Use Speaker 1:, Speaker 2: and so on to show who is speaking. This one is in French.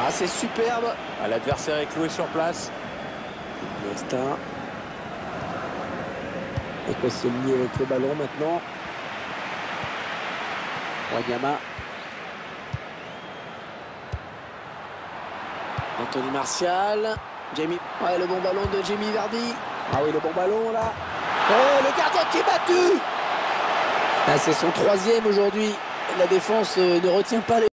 Speaker 1: Ah, c'est superbe.
Speaker 2: Ah, l'adversaire est cloué sur place.
Speaker 1: Iniesta. Et Koscielny avec le ballon maintenant. Wanyama. Anthony Martial. Jamie. Ouais, le bon ballon de Jamie Vardy. Ah oui, le bon ballon là. Oh, le gardien qui est battu. Ah, c'est son 3e aujourd'hui. La défense ne retient pas les...